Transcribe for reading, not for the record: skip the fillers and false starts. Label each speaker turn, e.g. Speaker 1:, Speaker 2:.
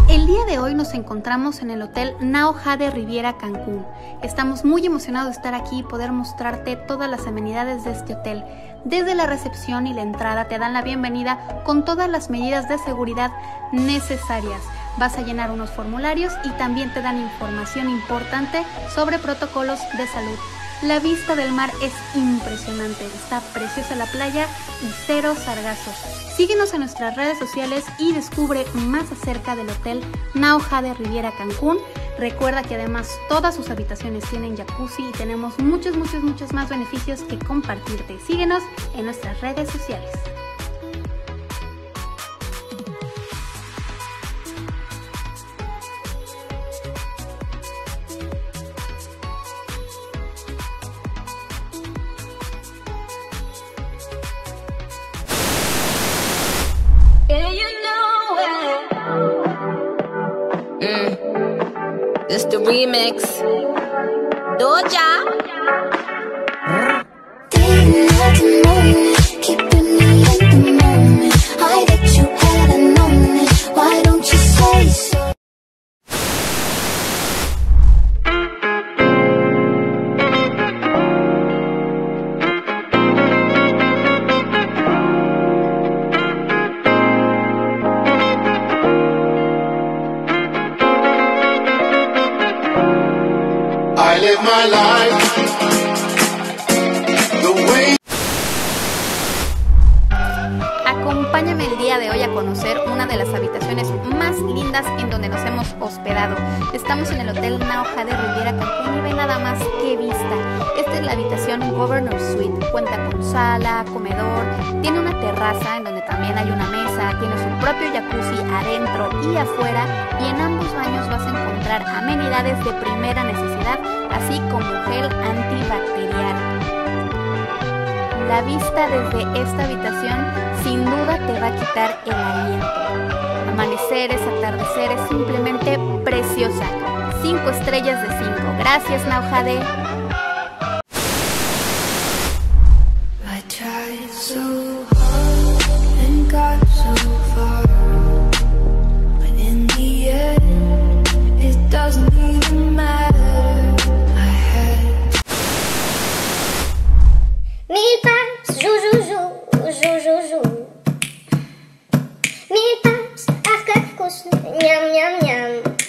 Speaker 1: El día de hoy nos encontramos en el Hotel Nao Jade Riviera Cancún. Estamos muy emocionados de estar aquí y poder mostrarte todas las amenidades de este hotel. Desde la recepción y la entrada te dan la bienvenida con todas las medidas de seguridad necesarias. Vas a llenar unos formularios y también te dan información importante sobre protocolos de salud. La vista del mar es impresionante, está preciosa la playa y cero sargazos. Síguenos en nuestras redes sociales y descubre más acerca del Hotel Nao Jade Riviera Cancún. Recuerda que además todas sus habitaciones tienen jacuzzi y tenemos muchos más beneficios que compartirte. Síguenos en nuestras redes sociales.
Speaker 2: This the remix. Doja.
Speaker 3: Didn't have to know it, keeping me in the moment. I bet you hadn't known it. Why don't you say so?
Speaker 4: I live my life the way.
Speaker 1: Acompáñame el día de hoy a conocer una de las habitaciones más lindas en donde nos hemos hospedado. Estamos en el Hotel Nao Jade Riviera Cancún y ve nada más qué vista. Esta es la habitación Governor Suite. Cuenta con sala, comedor, tiene una terraza en donde también hay una mesa, tiene su propio jacuzzi adentro y afuera, y en ambos baños vas a encontrar amenidades de primera necesidad, así como gel antibacterial. La vista desde esta habitación sin duda te va a quitar el aliento. Amaneceres, atardeceres, simplemente preciosa. 5 estrellas de 5. Gracias, Nao Jade.
Speaker 3: I tried so hard and got so far, but in the end, it doesn't even matter. I had
Speaker 5: Mille pas, jou, jou, jou, jou, jou, jou. Mille pas, arc, couche, miam, miam, miam.